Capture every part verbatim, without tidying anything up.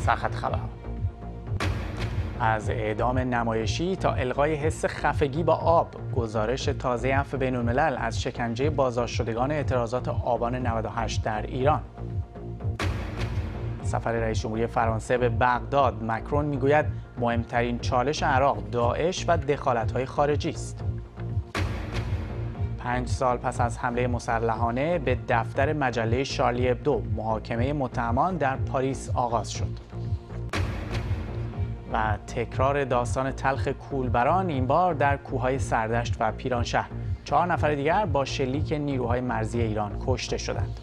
سرخط خبرها. از اعدام نمایشی تا الغای حس خفگی با آب، گزارش تازه عفو بین‌الملل از شکنجه بازداشت-شدگان اعتراضات آبان نود و هشت در ایران. سفر رئیس جمهوری فرانسه به بغداد، مکرون میگوید مهمترین چالش عراق داعش و دخالت‌های خارجی است. پنج سال پس از حمله مسلحانه به دفتر مجله شارلی ابدو، محاکمه متهمان در پاریس آغاز شد. و تکرار داستان تلخ کولبران، این بار در کوههای سردشت و پیرانشهر. چهار نفر دیگر با شلیک نیروهای مرزی ایران کشته شدند.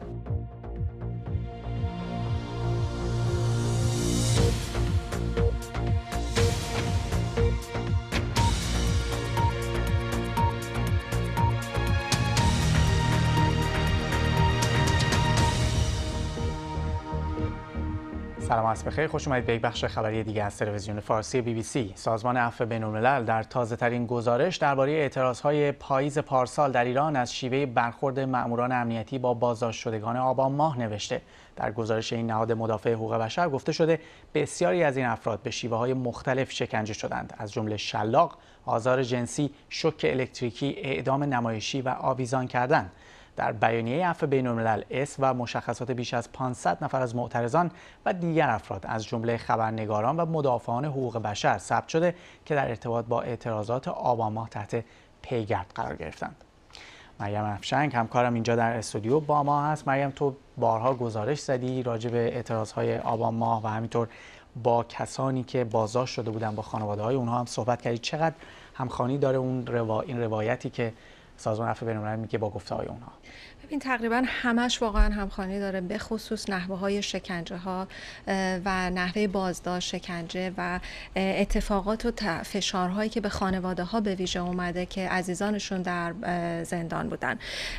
سلام عصر بخیر، خوش اومدید به یک بخش خبری دیگه از تلویزیون فارسی بی بی سی. سازمان عفو بین‌الملل در تازه‌ترین گزارش درباره اعتراض‌های پاییز پارسال در ایران از شیوه برخورد مأموران امنیتی با بازداشت‌شدگان آبان ماه نوشته. در گزارش این نهاد مدافع حقوق بشر گفته شده بسیاری از این افراد به شیوه‌های مختلف شکنجه شدند، از جمله شلاق، آزار جنسی، شوک الکتریکی، اعدام نمایشی و آویزان کردن. در بیانیه عفو بین‌الملل اسم و مشخصات بیش از پانصد نفر از معترضان و دیگر افراد از جمله خبرنگاران و مدافعان حقوق بشر ثبت شده که در ارتباط با اعتراضات آبان ماه تحت پیگرد قرار گرفتند. مریم افشنگ همکارم اینجا در استودیو با ما هست. مریم، تو بارها گزارش زدی راجع به اعتراضهای آبان ماه و همینطور با کسانی که بازداشت شده بودن، با خانواده‌های اونها هم صحبت کردی. چقدر همخوانی داره اون روا... این روایتی که سازمان عفو بین‌الملل میگه با گفته‌های اونها؟ ببین، تقریبا همش واقعا همخوانی داره، به خصوص نحوه های شکنجه ها و نحوه بازداشت، شکنجه و اتفاقات و فشارهایی که به خانواده ها به ویژه اومده که عزیزانشون در زندان بودن.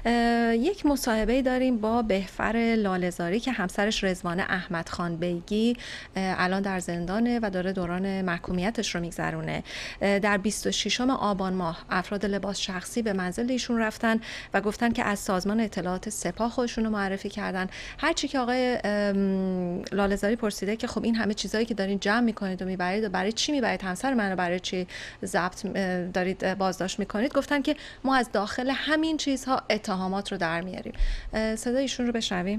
یک مصاحبه داریم با بهفر لاله‌زاری که همسرش رضوانه احمد خان بیگی الان در زندانه و داره دوران محکومیتش رو میگذرونه. در بیست و ششم آبان ماه افراد لباس شخصی به منزل ایشون رفتن و گفتن که از سازمان اطلاعات سپاه خودشون رو معرفی کردن. هرچی که آقای لاله‌زاری پرسیده که خب این همه چیزایی که دارین جمع میکنید و میبرید و برای چی میبرید، همسر منو برای چی ضبط دارید بازداشت میکنید، گفتن که ما از داخل همین چیزها اتهامات رو در میاریم. صدای ایشون رو بشنویم.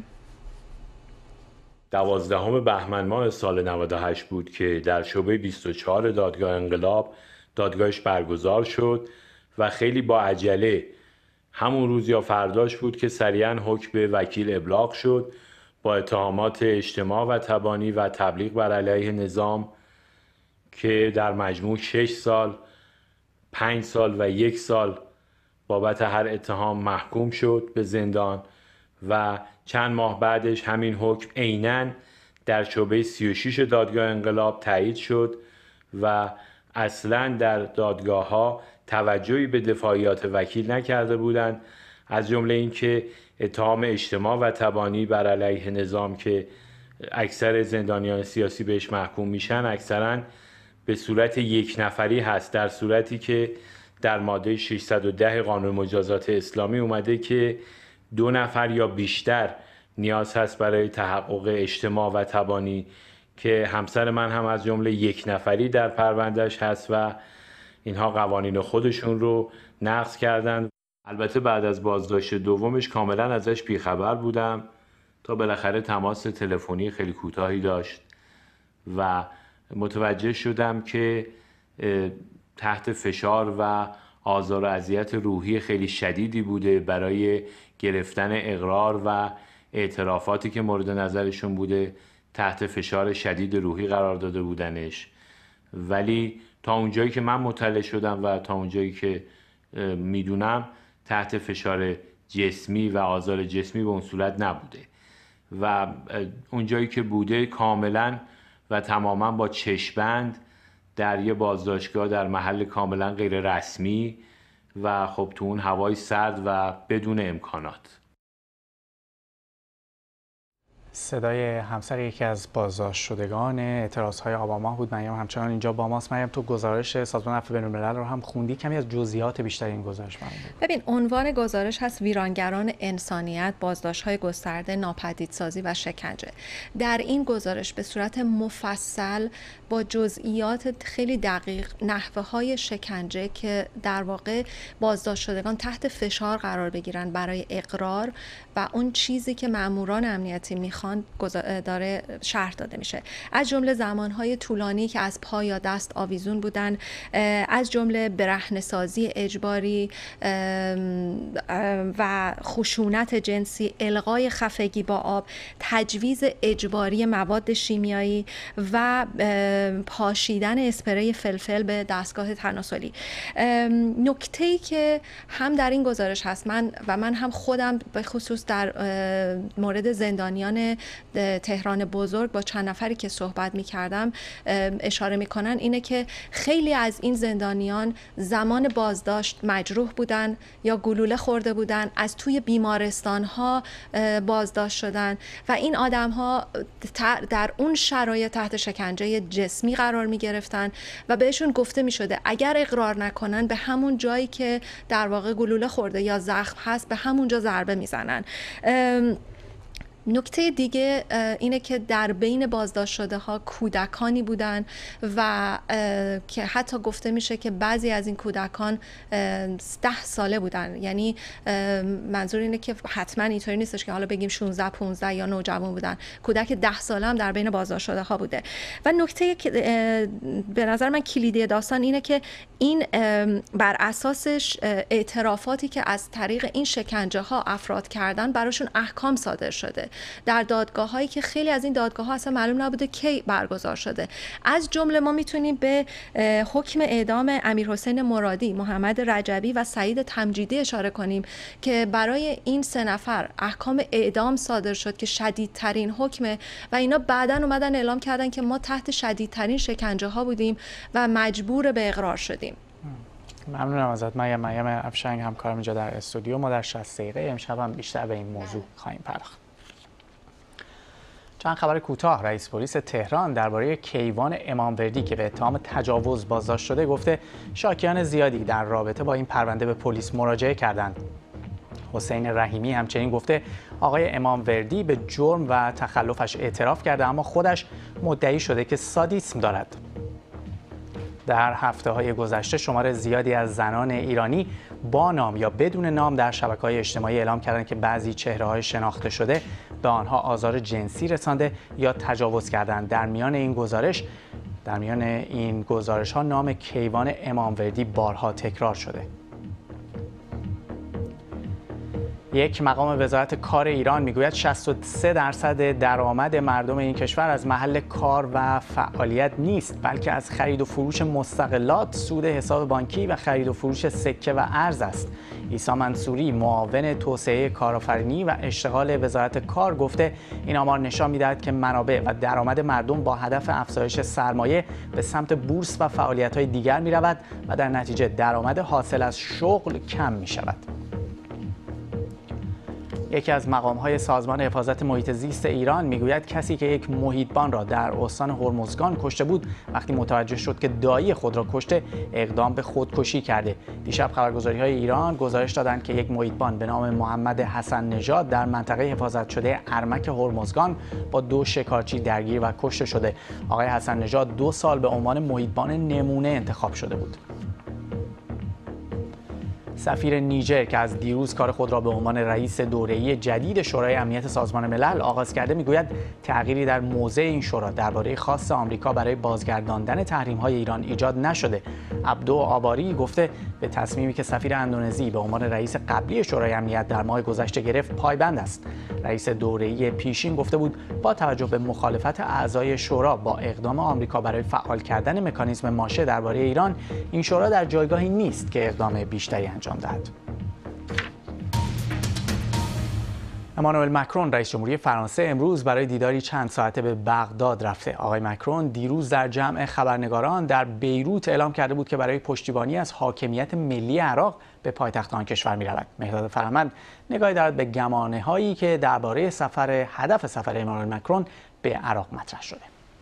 دوازدهم بهمن ماه سال نود و هشت بود که در شعبه بیست و چهار دادگاه انقلاب دادگاهش برگزار شد و خیلی با عجله همون روز یا فرداش بود که سریعا حکم به وکیل ابلاغ شد با اتهامات اجتماع و تبانی و تبلیغ بر علیه نظام که در مجموع شش سال، پنج سال و یک سال بابت هر اتهام محکوم شد به زندان و چند ماه بعدش همین حکم عیناً در شعبه سی و شش دادگاه انقلاب تایید شد و اصلاً در دادگاه ها توجهی به دفاعیات وکیل نکرده بودند، از جمله اینکه اتهام اجتماع و تبانی بر علیه نظام که اکثر زندانیان سیاسی بهش محکوم میشن اکثرا به صورت یک نفری هست، در صورتی که در ماده ششصد و ده قانون مجازات اسلامی اومده که دو نفر یا بیشتر نیاز هست برای تحقق اجتماع و تبانی که همسر من هم از جمله یک نفری در پروندهش هست و اینها قوانین خودشون رو نقض کردن. البته بعد از بازداشت دومش کاملا ازش بیخبر بودم تا بالاخره تماس تلفنی خیلی کوتاهی داشت و متوجه شدم که تحت فشار و آزار و اذیت روحی خیلی شدیدی بوده برای گرفتن اقرار و اعترافاتی که مورد نظرشون بوده. تحت فشار شدید روحی قرار داده بودنش، ولی تا اونجایی که من مطلع شدم و تا اونجایی که میدونم تحت فشار جسمی و آزار جسمی به اون صورت نبوده و اونجایی که بوده کاملا و تماما با چشم‌بند در یه بازداشتگاه در محل کاملا غیر رسمی و خب تو اون هوای سرد و بدون امکانات. صدای همسر یکی از بازداشت شدگان اعتراضهای آباما بود. مریم همچنان اینجا با ماست. مریم، تو گزارش سازمان عفو بین‌الملل رو هم خوندی، کمی از جزئیات بیشتر این گزارش برام بگو. ببین، عنوان گزارش هست ویرانگران انسانیت، بازداشت‌های گسترده، ناپدیدسازی و شکنجه. در این گزارش به صورت مفصل با جزئیات خیلی دقیق نحوه‌های شکنجه که در واقع بازداشت شدگان تحت فشار قرار بگیرن برای اقرار و اون چیزی که ماموران امنیتی میخوان داره شرح داده میشه. از جمله زمانهای طولانی که از پا یا دست آویزون بودن، از جمله برهنه‌سازی اجباری و خشونت جنسی، الغای خفگی با آب، تجویز اجباری مواد شیمیایی و پاشیدن اسپری فلفل به دستگاه تناسلی. نکته‌ای که هم در این گزارش هست من و من هم خودم به خصوص در مورد زندانیان تهران بزرگ با چند نفری که صحبت می‌کردم اشاره می‌کنن اینه که خیلی از این زندانیان زمان بازداشت مجروح بودن یا گلوله خورده بودن، از توی بیمارستان‌ها بازداشت شدن و این آدم‌ها در اون شرایط تحت شکنجه جسمی قرار می‌گرفتن و بهشون گفته می‌شده اگر اقرار نکنن به همون جایی که در واقع گلوله خورده یا زخم هست به همونجا ضربه میزنن. نکته دیگه اینه که در بین بازداشت شده ها کودکانی بودن و که حتی گفته میشه که بعضی از این کودکان ده ساله بودن. یعنی منظور اینه که حتما اینطوری نیستش که حالا بگیم شانزده پانزده یا نوجوان بودن، کودک ده ساله هم در بین بازداشت شده ها بوده. و نکته که به نظر من کلیدی داستان اینه که این بر اساسش اعترافاتی که از طریق این شکنجه ها افراد کردن براشون احکام صادر شده در دادگاه هایی که خیلی از این دادگاه ها اصلا معلوم نبوده کی برگزار شده. از جمله ما میتونیم به حکم اعدام امیرحسین مرادی، محمد رجبی و سعید تمجیدی اشاره کنیم که برای این سه نفر احکام اعدام صادر شد که شدیدترین حکمه و اینا بعداً اومدن اعلام کردن که ما تحت شدیدترین شکنجه ها بودیم و مجبور به اقرار شدیم. ممنونم ازت مریم. مریم افشنگ همکارم اینجا در استودیو. ما در شصت دقیقه امشب هم بیشتر به این موضوع خواهیم پرداخت. چند خبر کوتاه. رئیس پلیس تهران درباره کیوان اماموردی که به اتهام تجاوز بازداشت شده گفته شاکیان زیادی در رابطه با این پرونده به پلیس مراجعه کردند. حسین رحیمی همچنین گفته آقای اماموردی به جرم و تخلفش اعتراف کرده اما خودش مدعی شده که سادیسم دارد. در هفته‌های گذشته شمار زیادی از زنان ایرانی با نام یا بدون نام در شبکه‌های اجتماعی اعلام کردند که بعضی چهره‌های شناخته شده به آنها آزار جنسی رسانده یا تجاوز کردند. در میان این گزارش در میان این گزارش‌ها نام کیوان اماموردی بارها تکرار شده. یک مقام وزارت کار ایران میگوید شصت و سه درصد درآمد مردم این کشور از محل کار و فعالیت نیست، بلکه از خرید و فروش مستغلات، سود حساب بانکی و خرید و فروش سکه و ارز است. عیسی منصوری، معاون توسعه کارآفرینی و اشتغال وزارت کار گفته این آمار نشان می‌دهد که منابع و درآمد مردم با هدف افزایش سرمایه به سمت بورس و فعالیت‌های دیگر می‌رود و در نتیجه درآمد حاصل از شغل کم می‌شود. یکی از مقام‌های سازمان حفاظت محیط زیست ایران میگوید کسی که یک محیطبان را در استان هرمزگان کشته بود وقتی متوجه شد که دایی خود را کشته اقدام به خودکشی کرده. دیشب خبرگزاری‌های ایران گزارش دادند که یک محیطبان به نام محمد حسن نژاد در منطقه حفاظت شده ارمک هرمزگان با دو شکارچی درگیر و کشته شده. آقای حسن نژاد دو سال به عنوان محیطبان نمونه انتخاب شده بود. سفیر نیجر که از دیروز کار خود را به عنوان رئیس دوره‌ای جدید شورای امنیت سازمان ملل آغاز کرده میگوید تغییری در موضع این شورا درباره خواست آمریکا برای بازگرداندن تحریم‌های ایران ایجاد نشده. عبدو آباری گفته به تصمیمی که سفیر اندونزی به عنوان رئیس قبلی شورای امنیت در ماه گذشته گرفت پایبند است. رئیس دوره‌ای پیشین گفته بود با توجه به مخالفت اعضای شورا با اقدام آمریکا برای فعال کردن مکانیزم ماشه درباره ایران، این شورا در جایگاهی نیست که اقدام بیشتری انجام دهد. امانوئل مکرون رئیس جمهوری فرانسه امروز برای دیداری چند ساعته به بغداد رفته. آقای مکرون دیروز در جمع خبرنگاران در بیروت اعلام کرده بود که برای پشتیبانی از حاکمیت ملی عراق به پایتخت آن کشور می‌رود. مهرداد فرهمند نگاهی دارد به گمانه‌هایی که درباره سفر هدف سفر امانوئل مکرون به عراق مطرح شده.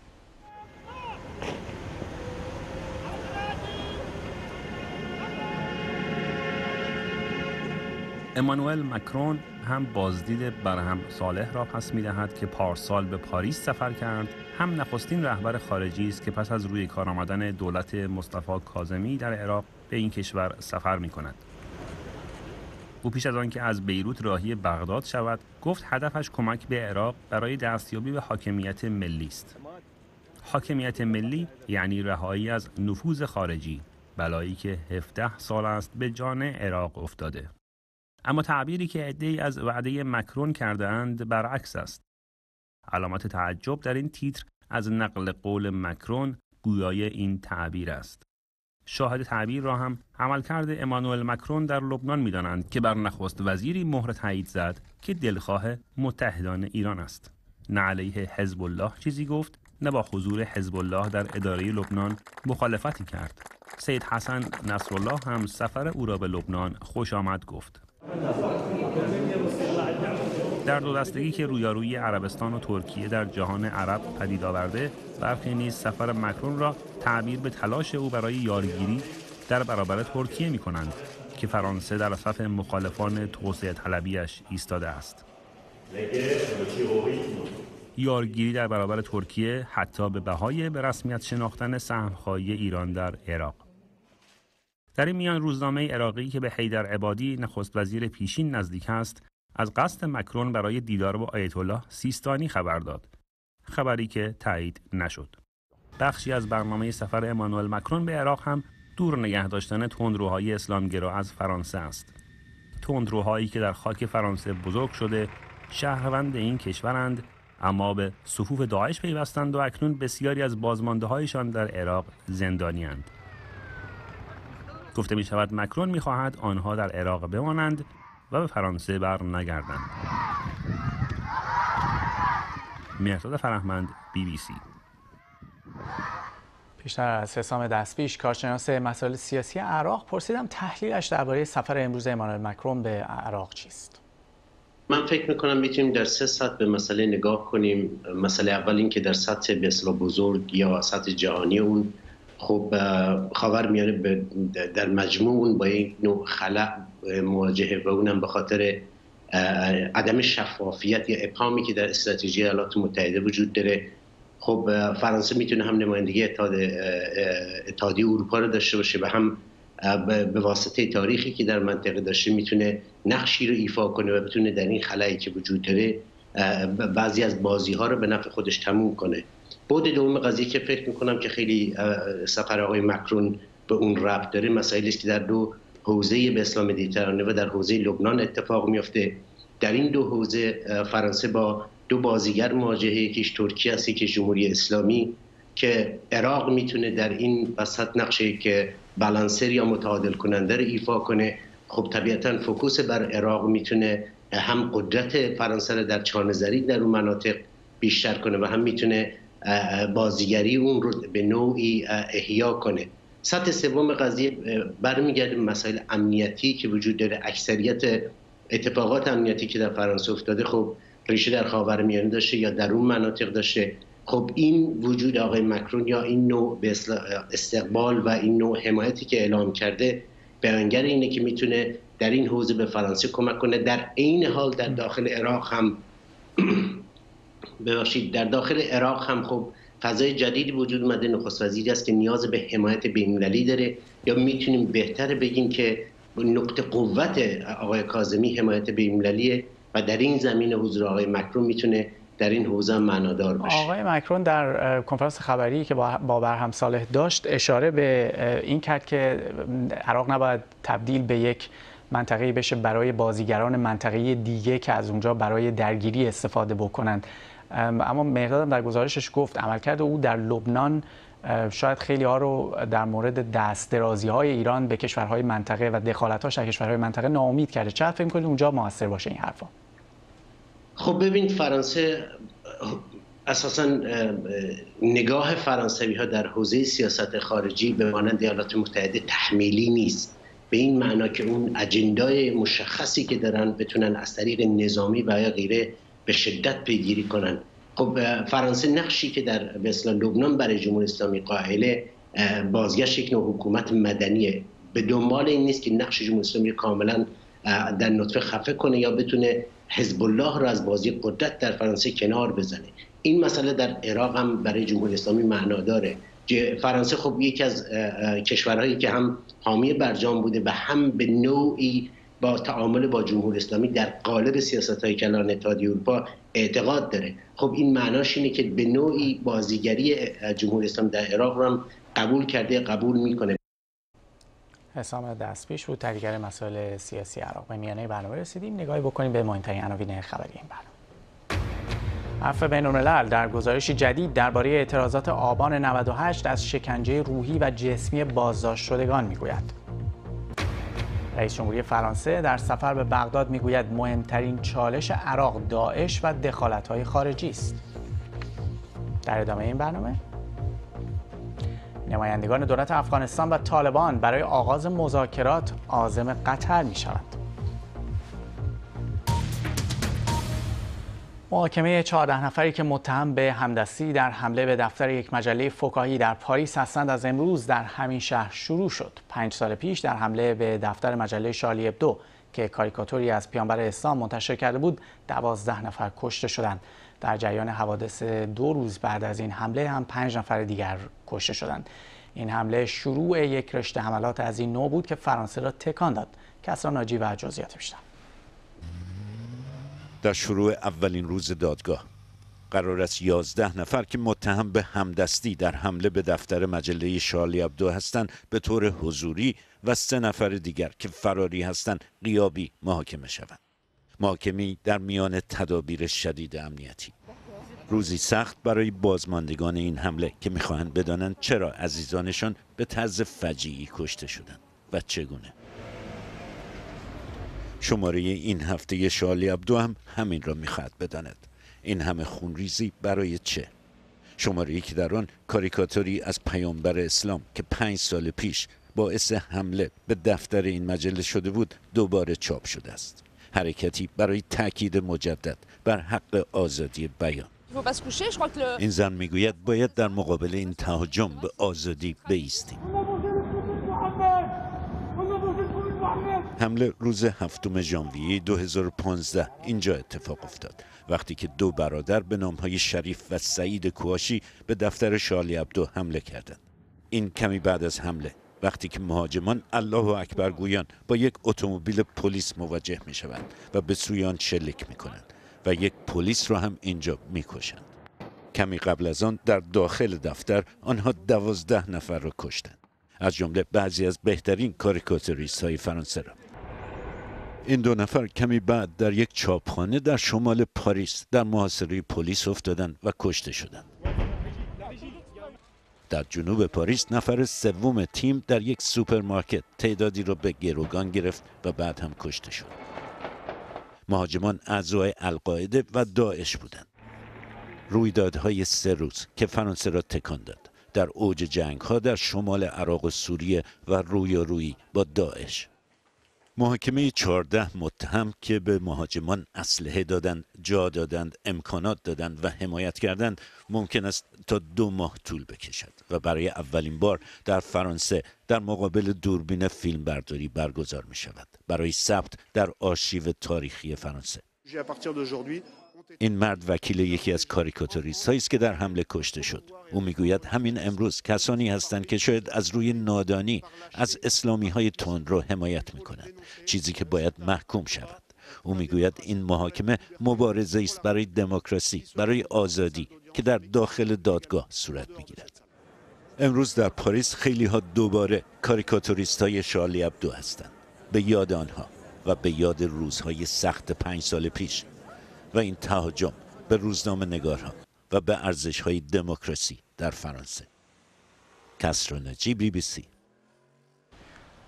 امانوئل مکرون هم بازدید برهم صالح را پس می‌دهد که پارسال به پاریس سفر کرد، هم نخستین رهبر خارجی است که پس از روی کار آمدن دولت مصطفی کاظمی در عراق به این کشور سفر می‌کند. او پیش از آنکه از بیروت راهی بغداد شود، گفت هدفش کمک به عراق برای دستیابی به حاکمیت ملی است. حاکمیت ملی یعنی رهایی از نفوذ خارجی، بلایی که هفده سال است به جان عراق افتاده. اما تعبیری که عده‌ای از وعده مکرون کرده‌اند برعکس است. علامت تعجب در این تیتر از نقل قول مکرون گویای این تعبیر است. شاهد تعبیر را هم عملکرد امانوئل مکرون در لبنان می‌دانند که بر نخست وزیری مهر تایید زد که دلخواه متحدان ایران است. نه علیه حزب الله چیزی گفت، نه با حضور حزب الله در اداره لبنان مخالفتی کرد. سید حسن نصرالله هم سفر او را به لبنان خوش آمد گفت. در دو دستگی که رویارویی عربستان و ترکیه در جهان عرب پدید آورده، برخی نیز سفر مکرون را تعبیر به تلاش او برای یارگیری در برابر ترکیه می کنند که فرانسه در صف مخالفان توسعه طلبیش ایستاده است. یارگیری در برابر ترکیه حتی به بهای به رسمیت شناختن سهم‌خواهی ایران در عراق. در این میان روزنامه عراقی که به حیدر عبادی نخست وزیر پیشین نزدیک است، از قصد مکرون برای دیدار با آیت الله سیستانی خبر داد. خبری که تایید نشد. بخشی از برنامه سفر امانوئل مکرون به عراق هم دور نگه داشتن تندروهای اسلامگرا از فرانسه است. تندروهایی که در خاک فرانسه بزرگ شده، شهروند این کشورند، اما به صفوف داعش پیوستند و اکنون بسیاری از بازمانده‌هایشان در عراق زندانی‌اند. گفته می شود مکرون می خواهد آنها در عراق بمانند و به فرانسه بر نگردند. مهرداد فرهمند، بی بی سی. پیشتر از حسام دستپیش، کارشناس مسائل سیاسی عراق، پرسیدم تحلیلش درباره سفر امروز امانوئل مکرون به عراق چیست؟ من فکر میکنم میتونیم در سه سطح به مسئله نگاه کنیم. مسئله اول این که در سطح به اصطلاح بزرگ یا سطح جهانی اون، خب خاورمیانه در مجموع اون با یک نوع خلأ مواجهه و اونم به خاطر عدم شفافیت یا ابهامی که در استراتژی ایالات متحده وجود داره. خب فرانسه میتونه هم نمایندگی اتحادیه اروپا رو داشته باشه و هم به واسطه تاریخی که در منطقه داشته میتونه نقشی رو ایفا کنه و بتونه در این خلایی که وجود داره بعضی از بازی ها رو به نفع خودش تموم کنه. بعد دوم قضیه که فکر میکنم که خیلی سفر آقای مکرون به اون ربط داره، مسائلی است که در دو حوزه به اسلام مدیترانه و در حوزه لبنان اتفاق میفته. در این دو حوزه فرانسه با دو بازیگر مواجهه، یکیش ترکیه است، یکیش جمهوری اسلامی، که عراق میتونه در این وسط نقشه که بالانسر یا متعادل کننده رو ایفا کنه. خب طبیعتاً فوکوس بر عراق میتونه هم قدرت فرانسه رو در چانه‌زنی در اون مناطق بیشتر کنه و هم میتونه بازیگری اون رو به نوعی احیا کنه. سطح سوم قضیه برمیگرده به مسائل امنیتی که وجود داره. اکثریت اتفاقات امنیتی که در فرانسه افتاده خب ریشه در خاورمیانه داشته یا در اون مناطق داشته. خب این وجود آقای مکرون یا این نوع به استقبال و این نوع حمایتی که اعلام کرده بیانگر اینه که میتونه در این حوزه به فرانسه کمک کنه. در عین حال در داخل عراق هم ببخشید در داخل عراق هم خب فضای جدیدی وجود اومده. نخست وزیری است که نیاز به حمایت بین‌المللی داره، یا میتونیم بهتر بگیم که نقطه قوت آقای کاظمی حمایت بین‌المللیه و در این زمینه حضور آقای مکرون میتونه در این حوزه معنادار باشه. آقای مکرون در کنفرانس خبری که با برهم صالح داشت اشاره به این کرد که عراق نباید تبدیل به یک منطقه‌ای بشه برای بازیگران منطقه‌ای دیگه که از اونجا برای درگیری استفاده بکنند. اما مهرداد در گزارشش گفت عملکرد او در لبنان شاید خیلی ها رو در مورد دست درازی های ایران به کشورهای منطقه و دخالت‌هاش در کشورهای منطقه ناامید کرده. چقدر فکر می‌کنید اونجا موثر باشه این حرفا؟ خب ببین فرانسه اساساً نگاه فرانسوی ها در حوزه سیاست خارجی به مانند ایالات متحده تحمیلی نیست، به این معنا که اون اجندای مشخصی که دارن بتونن از طریق نظامی و یا غیره به شدت پیگیری کنن. خب فرانسه نقشی که در مثلا لبنان برای جمهوری اسلامی قائله بازگشت یک نوع حکومت مدنیه، به دنبال این نیست که نقش جمهوری اسلامی کاملا در نطفه خفه کنه یا بتونه حزب الله را از بازی قدرت در فرانسه کنار بزنه. این مسئله در عراق هم برای جمهوری اسلامی معنا داره. فرانسه خب یکی از کشورهایی که هم حامی برجام بوده و هم به نوعی با تعامل با جمهوری اسلامی در قالب سیاست‌های کلان اتحادیه اروپا اعتقاد داره. خب این معناش اینه که به نوعی بازیگری جمهوری اسلامی در عراق رو هم قبول کرده، قبول میکنه. حسام دستپیش بود، تحلیلگر مسائل سیاسی عراق. به میانه برنامه رسیدیم. نگاهی بکنیم به مهمترین عناوین خبری این برنامه. عفو بین‌الملل در گزارشی جدید درباره اعتراضات آبان نود و هشت از شکنجه روحی و جسمی بازداشت شدگان میگوید. رئیس جمهوری فرانسه در سفر به بغداد میگوید مهمترین چالش عراق داعش و دخالت‌های خارجی است. در ادامه این برنامه نمایندگان دولت افغانستان و طالبان برای آغاز مذاکرات عازم قطر می‌شوند. محاکمه چهارده نفری که متهم به همدستی در حمله به دفتر یک مجله فکاهی در پاریس هستند از امروز در همین شهر شروع شد. پنج سال پیش در حمله به دفتر مجله شارلی ابدو که کاریکاتوری از پیامبر اسلام منتشر کرده بود، دوازده نفر کشته شدند. در جریان حوادث دو روز بعد از این حمله هم پنج نفر دیگر کشته شدند. این حمله شروع یک رشته حملات از این نوع بود که فرانسه را تکان داد. کسرا ناجی و جزئیات بیشتر. در شروع اولین روز دادگاه قرار است یازده نفر که متهم به همدستی در حمله به دفتر مجله شارلی ابدو هستند به طور حضوری و سه نفر دیگر که فراری هستند غیابی محاکمه شوند. محاکمه‌ای در میان تدابیر شدید امنیتی. روزی سخت برای بازماندگان این حمله که می‌خواهند بدانند چرا عزیزانشان به طرز فجیعی کشته شدند و چگونه. شماره این هفته شارلی ابدو هم همین را می‌خواهد بداند. این همه خونریزی برای چه؟ شماره‌ای که در آن کاریکاتوری از پیامبر اسلام که پنج سال پیش باعث حمله به دفتر این مجله شده بود دوباره چاپ شده است. حرکتی برای تاکید مجدد بر حق آزادی بیان. این زن میگوید باید در مقابل این تهاجم به آزادی بایستیم. حمله روز هفتم ژانویه دو هزار و پانزده اینجا اتفاق افتاد، وقتی که دو برادر به نامهای شریف و سعید کواشی به دفتر شارلی ابدو حمله کردند. این کمی بعد از حمله، وقتی که مهاجمان الله اکبر گویان با یک اتومبیل پلیس مواجه می شوند و به سوی آن شلیک می کنند و یک پلیس را هم اینجا می کشند. کمی قبل از آن در داخل دفتر آنها دوازده نفر را کشتند، از جمله بعضی از بهترین کاریکاتوریست های فرانسه را. این دو نفر کمی بعد در یک چاپخانه در شمال پاریس در محاصره پلیس افتادند و کشته شدند. در جنوب پاریس نفر سوم تیم در یک سوپرمارکت تعدادی را به گروگان گرفت و بعد هم کشته شد. مهاجمان اعضای القاعده و داعش بودند. رویدادهای سه روز که فرانسه را تکان داد در اوج جنگ‌ها در شمال عراق و سوریه و رویارویی با داعش. محاکمه چهارده متهم که به مهاجمان اسلحه دادند، جا دادند، امکانات دادند و حمایت کردند ممکن است تا دو ماه طول بکشد و برای اولین بار در فرانسه در مقابل دوربین فیلمبرداری برگزار می شود برای ثبت در آرشیو تاریخی فرانسه. این مرد وکیل یکی از کاریکاتوریست هایی است که در حمله کشته شد. او میگوید همین امروز کسانی هستند که شاید از روی نادانی از اسلامی های تندرو حمایت میکنند، چیزی که باید محکوم شود. او میگوید این محاکمه مبارزه است برای دموکراسی، برای آزادی که در داخل دادگاه صورت میگیرد. امروز در پاریس خیلی ها دوباره کاریکاتوریست های شارلی ابدو هستند، به یاد آنها و به یاد روزهای سخت پنج سال پیش و این تهاجم به روزنامه نگارها و به ارزش‌های دموکراسی در فرانسه. کسرا ناجی، بی بی سی.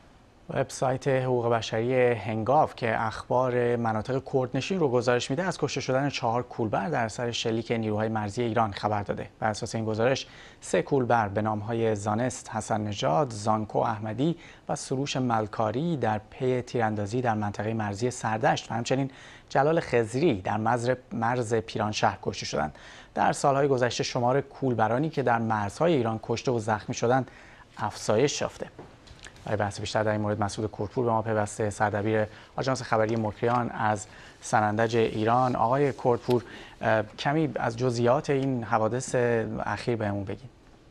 وبسایت حقوق بشری هنگاو که اخبار مناطق کردنشین رو گزارش میده از کشته شدن چهار کولبر در اثر شلیک نیروهای مرزی ایران خبر داده. بر اساس این گزارش سه کولبر به نامهای زانست حسن نژاد، زانکو احمدی و سروش ملکاری در پی تیراندازی در منطقه مرزی سردشت و همچنین جلال خضری در مرز پیرانشهر کشته شدند. در سالهای گذشته شمار کولبرانی که در مرزهای ایران کشته و زخمی شدند افزایش یافته. برای بحث بیشتر در این مورد مسعود کردپور به ما پیوسته، سردبیر آژانس خبری مکریان از سنندج ایران. آقای کردپور، کمی از جزئیات این حوادث اخیر بهمون بگید.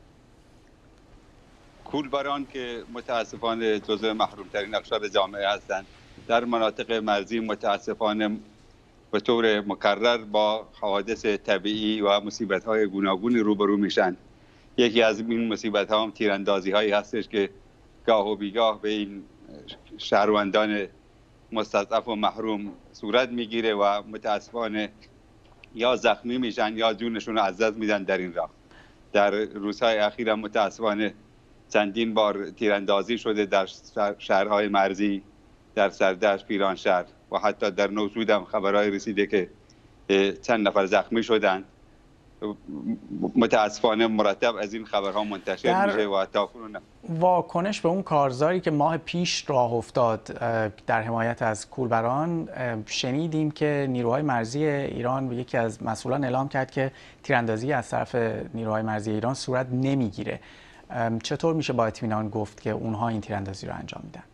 کولبران که متاسفانه جزو محرومترین اقشار جامعه هستند در مناطق مرزی متاسفانه به طور مکرر با حوادث طبیعی و مصیبت‌های گوناگون روبرو میشن. یکی از این مصیبت‌ها هم تیراندازی هایی هستش که گاه و بیگاه به این شهروندان مستضعف و محروم صورت میگیره و متاسفانه یا زخمی میشن یا جونشون رو از دست میدن در این راه. در روزهای اخیر هم متاسفانه چندین بار تیراندازی شده در شهرهای مرزی، در سردشت، پیرانشهر و حتی در نوسود هم خبرهای رسیده که چند نفر زخمی شدند. متاسفانه مرتب از این خبرها منتشر میشه و تا کنون واکنش به اون کارزاری که ماه پیش راه افتاد در حمایت از کولبران، شنیدیم که نیروهای مرزی ایران به یکی از مسئولان اعلام کرد که تیراندازی از طرف نیروهای مرزی ایران صورت نمیگیره. چطور میشه با اطمینان گفت که اونها این تیراندازی رو انجام میدن؟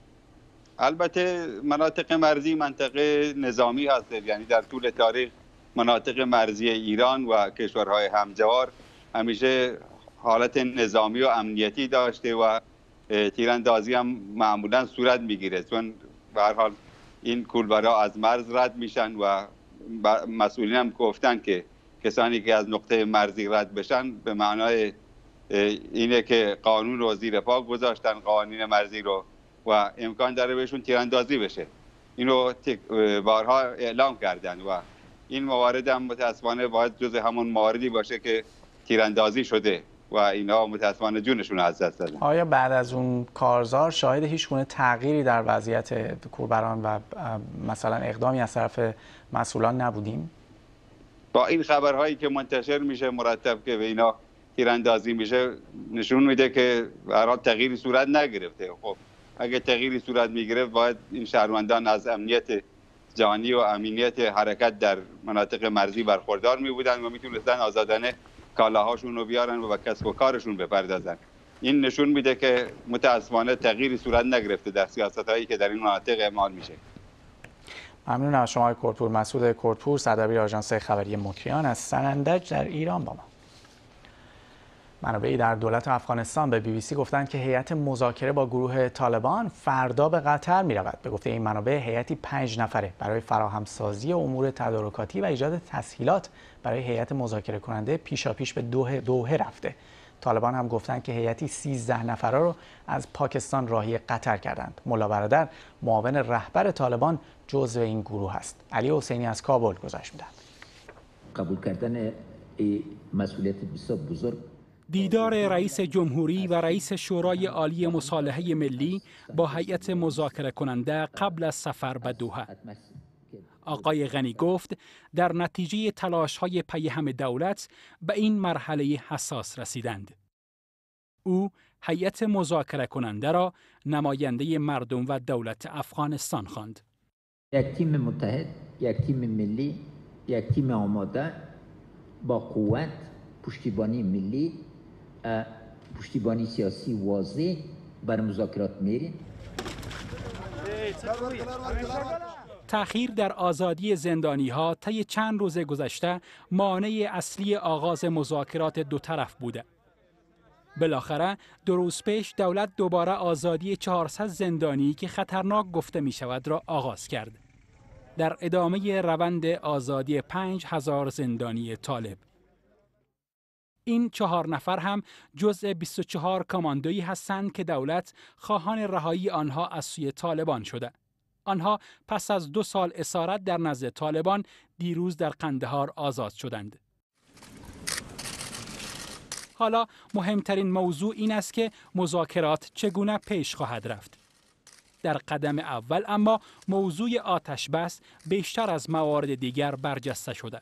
البته مناطق مرزی منطقه نظامی هست، یعنی در طول تاریخ مناطق مرزی ایران و کشورهای همجوار همیشه حالت نظامی و امنیتی داشته و تیراندازی هم معمولا صورت میگیره، چون به هر حال این کولبرها از مرز رد میشن و مسئولین هم گفتن که کسانی که از نقطه مرزی رد بشن به معنای اینه که قانون رو زیر پا گذاشتن، قوانین مرزی رو، و امکان داره بهشون تیراندازی بشه. اینو بارها اعلام کردن و این موارد هم متاسفانه باید جز همون مواردی باشه که تیراندازی شده و اینا متاسفانه جونشون از دست دادن. آیا بعد از اون کارزار شاهد هیچ گونه تغییری در وضعیت کولبران و مثلا اقدامی از طرف مسئولان نبودیم؟ با این خبرهایی که منتشر میشه مرتب که به اینا تیراندازی میشه نشون میده که هر حال تغییری صورت نگرفته. خب اگه تغییری صورت میگرفت باید این شهروندان از امنیت جانی و امنیت حرکت در مناطق مرزی برخوردار می بودن و میتونستن آزادانه کالاهاشون رو بیارن و به کسب و کارشون بپردازن. این نشون میده که متاسفانه تغییری صورت نگرفته در سیاست‌هایی که در این مناطق اعمال میشه. ممنون از شما کردپور. مسعود کردپور، سردبیر آژانس خبری مکریان از سنندج در ایران با ما. منابعی در دولت افغانستان به بی بی سی گفتند که هیئت مذاکره با گروه طالبان فردا به قطر می رود. به گفته این منابع هیئتی پنج نفره برای فراهمسازی امور تدارکاتی و ایجاد تسهیلات برای هیئت مذاکره کننده پیشاپیش به دوحه دوحه رفته. طالبان هم گفتند که هیئتی سیزده نفره رو از پاکستان راهی قطر کردند. ملا برادر، معاون رهبر طالبان، جزو این گروه است. علی حسینی از کابل گزارش می‌دهد. قبول کردن مسئولیت بسیار بزرگ دیدار رئیس جمهوری و رئیس شورای عالی مصالحه ملی با هیئت مذاکره کننده قبل از سفر به دوحه. آقای غنی گفت در نتیجه تلاش‌های پیهم دولت به این مرحله حساس رسیدند. او هیئت مذاکره کننده را نماینده مردم و دولت افغانستان خواند. یک تیم متحد، یک تیم ملی، یک تیم آماده با قوت، پشتیبانی ملی، پشتیبانی سیاسی واضح بر مذاکرات میریم. تأخیر در آزادی زندانی‌ها طی چند روز گذشته مانع اصلی آغاز مذاکرات دو طرف بوده. بالاخره دو روز پیش دولت دوباره آزادی چهارصد زندانی که خطرناک گفته می شود را آغاز کرد. در ادامه روند آزادی پنج هزار زندانی طالب. این چهار نفر هم جزء بیست و چهار کماندویی هستند که دولت خواهان رهایی آنها از سوی طالبان شده. آنها پس از دو سال اسارت در نزد طالبان دیروز در قندهار آزاد شدند. حالا مهمترین موضوع این است که مذاکرات چگونه پیش خواهد رفت. در قدم اول، اما موضوع آتش بس بیشتر از موارد دیگر برجسته شده.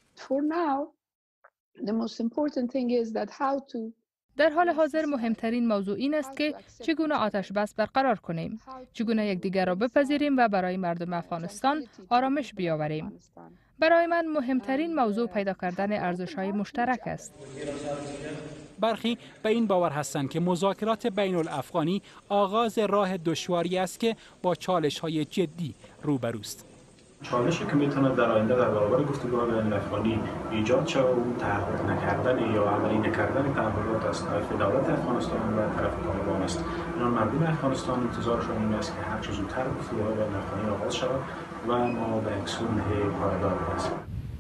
در حال حاضر مهمترین موضوع این است که چگونه آتش بس برقرار کنیم، چگونه یکدیگر را بپذیریم و برای مردم افغانستان آرامش بیاوریم. برای من مهمترین موضوع پیدا کردن ارزش‌های مشترک است. برخی به این باور هستند که مذاکرات بین الافغانی آغاز راه دشواری است که با چالش‌های جدی روبروست. چالشی که میتونه در آینده در برابر گفتگوهای بین الافغانی ایجاد شود اون تعهد نکردن یا عملی نکردن تعهدات از طرف دولت افغانستان و طرف طالبان است. اینا مردم افغانستان انتظارشون این است که هر چه زودتر گفتگوهای بین الافغانی آغاز شود و ما به یک صلح پایدار برسیم.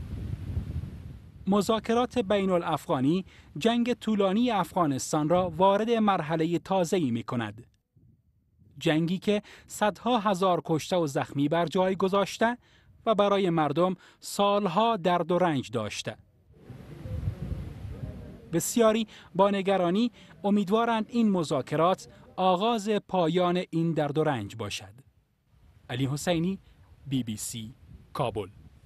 مذاکرات بین الافغانی جنگ طولانی افغانستان را وارد مرحله تازه‌ای می‌کند. جنگی که صدها هزار کشته و زخمی بر جای گذاشته و برای مردم سالها درد و رنج داشته. بسیاری با نگرانی امیدوارند این مذاکرات آغاز پایان این درد و رنج باشد. علی حسینی، بی بی سی، کابل.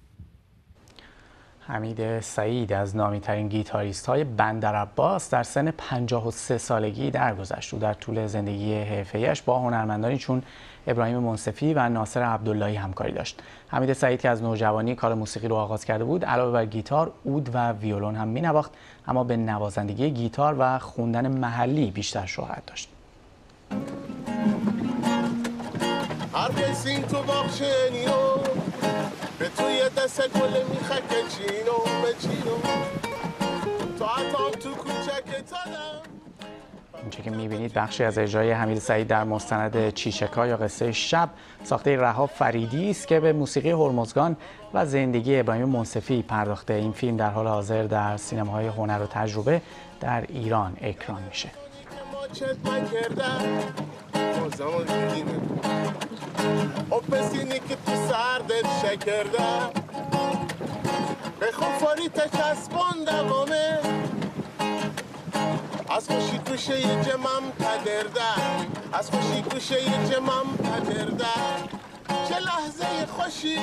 حمید سعید از نامی‌ترین گیتاریست های بندر عباس در سن پنجاه و سه سالگی درگذشت و در طول زندگی حرفه‌ایش با هنرمندانی چون ابراهیم منصفی و ناصر عبداللهی همکاری داشت. حمید سعید که از نوجوانی کار موسیقی رو آغاز کرده بود، علاوه بر گیتار، عود و ویولون هم می‌نواخت، اما به نوازندگی گیتار و خوندن محلی بیشتر شهرت داشت. هر کسی تو به توی دست گل میخکه چینو به چینو تو عطام تو کوچک تادم. اینچه که میبینید بخشی از اجرای حمید سعید در مستند چیشکا یا قصه شب ساخته رها فریدی است که به موسیقی هرمزگان و زندگی ابراهیم منصفی پرداخته. این فیلم در حال حاضر در سینماهای هنر و تجربه در ایران اکران میشه. او پسینی که تو سردت شکرده بخون فاری تا چسبان دوامه از خوشی گوشه یه جمم پدرده از خوشی گوشه یه جمم پدرده چه لحظه خوشی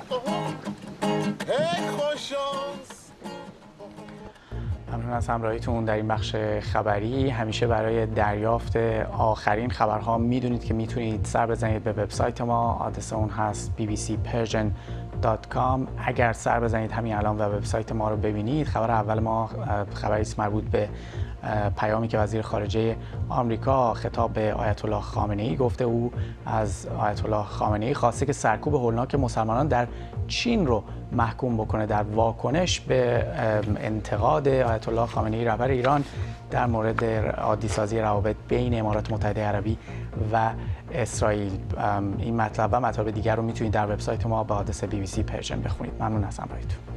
هی خوشانس. ممنون از همراهیتون در این بخش خبری. همیشه برای دریافت آخرین خبرها میدونید که میتونید سر بزنید به وبسایت ما. آدرس اون هست بی بی سی پرژن دات کام. اگر سر بزنید همین الان و وبسایت ما رو ببینید، خبر اول ما خبری است مربوط به پیامی که وزیر خارجه آمریکا خطاب به آیت الله خامنه‌ای گفته. او از آیت الله خامنه‌ای خواسته که سرکوب هولناک مسلمانان در چین رو محکوم بکنه در واکنش به انتقاد آیت الله خامنه‌ای رهبر ایران در مورد عادی‌سازی روابط بین امارات متحده عربی و اسرائیل. این مطلب و مطالب دیگر رو میتونید در وبسایت ما به آدرس بی بی سی پرژن بخونید. ممنون از همراهیتون.